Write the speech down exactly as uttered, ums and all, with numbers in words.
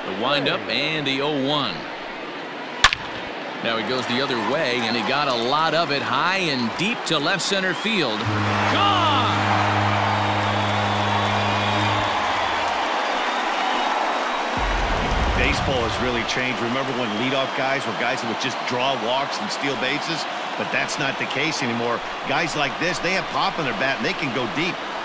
The windup and the oh one. Now he goes the other way, and he got a lot of it high and deep to left center field. Gone! Baseball has really changed. Remember when leadoff guys were guys that would just draw walks and steal bases? But that's not the case anymore. Guys like this, they have pop in their bat, and they can go deep.